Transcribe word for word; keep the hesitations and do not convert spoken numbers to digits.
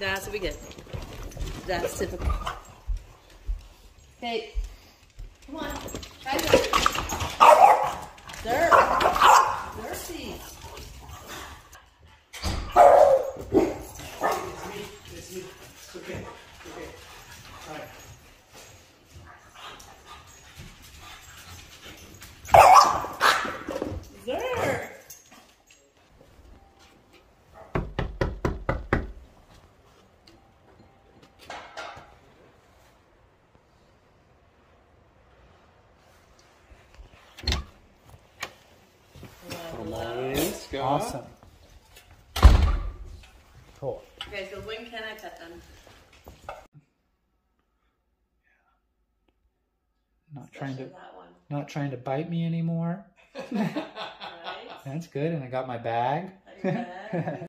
That's what we get. That's typical. Hey, come on. Try this. There. Dirty. It's me. It's me. It's okay. It's okay. All right. There. Awesome. Cool. Okay, so when can I pet them? Not Especially trying to that one. not trying to bite me anymore. Right? That's good. And I got my bag. Got your bag.